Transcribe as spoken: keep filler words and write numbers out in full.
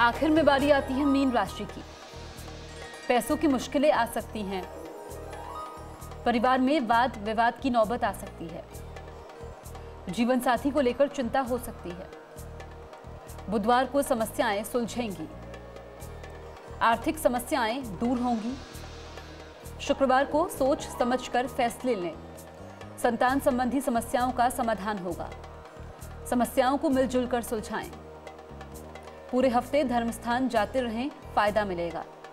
आखिर में बारी आती है मीन राशि की। पैसों की मुश्किलें आ सकती हैं, परिवार में वाद विवाद की नौबत आ सकती है, जीवन साथी को लेकर चिंता हो सकती है। बुधवार को समस्याएं सुलझेंगी, आर्थिक समस्याएं दूर होंगी। शुक्रवार को सोच समझकर फैसले लें, संतान संबंधी समस्याओं का समाधान होगा। समस्याओं को मिलजुल कर सुलझाएं। पूरे हफ्ते धर्मस्थान जाते रहें, फायदा मिलेगा।